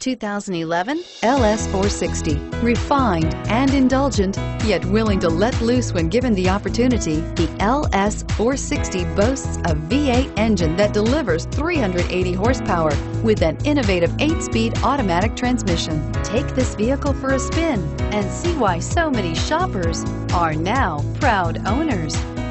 2011 LS 460. Refined and indulgent, yet willing to let loose when given the opportunity, the LS 460 boasts a V8 engine that delivers 380 horsepower with an innovative 8-speed automatic transmission. Take this vehicle for a spin and see why so many shoppers are now proud owners.